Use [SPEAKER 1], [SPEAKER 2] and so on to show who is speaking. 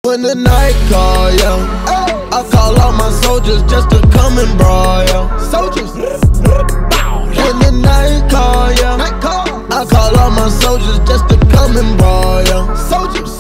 [SPEAKER 1] When the night call, yeah, I call all my soldiers just to come and brawl, yeah. Soldiers. When the night call, yeah, I call all my soldiers just to come and brawl, yeah. Soldiers.